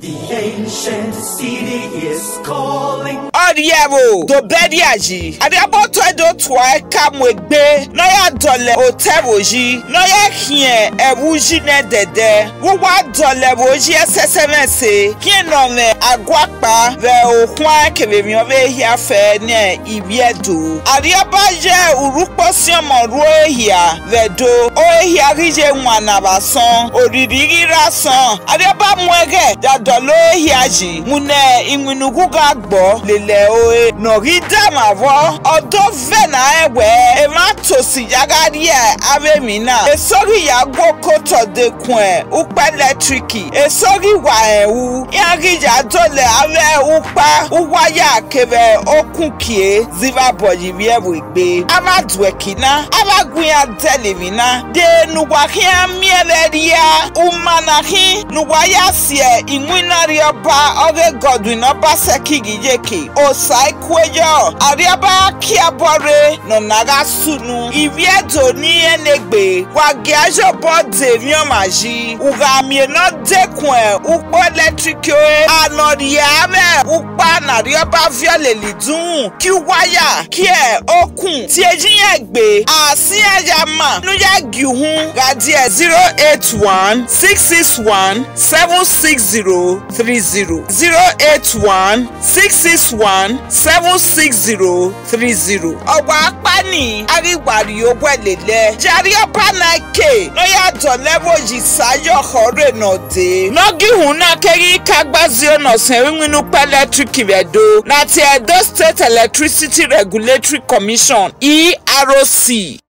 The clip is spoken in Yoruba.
The ancient city is calling. Oriyevo do bediaji. Adiaboto edo twa kamwegbe. Noya dole otevoji. Noya hien ewuji ne dede. Wuwa dole voji SSMS. Kien nome agwakpa ve okwan kevemi ove hia fe ne ibiedo. Adiabaje urukpo siomo ruo hia vedo. O hia rije mwana bason. Oririri rason. Adiaba mwege dadolo hiaji. Mune imunugu gagbo lele oe norida mavo odo vena ewe ema tosi yagari ave mina esori yagbo koto de kwen upa electriki esori wa ewu yagi jadole ave upa uwaya kebe okunkie ziva boji viewu igbe amadwekina abagwia televina de nuwakia mieleria umanahi nuwaya sie inwinari oba oge Godwin oba sekigi yeke osai kweyo ariaba kiabore no naga sunu ivieto ni enegbe wagiajo bode miomaji ugamie no dekwen upo electric anoriame upa na rioba viole lidun ki waya ki okun ti ejiyan gbe asi ayama nuya gihun gadie 081 661 76030 081 661 76030 ọgbà apani arigbari ogwelele jari ọba naike noya dolevo yisayo hore node nogi huna keri kagbazio no senwinu electric vedo na ti Edo State Electricity Regulatory Commission EROC.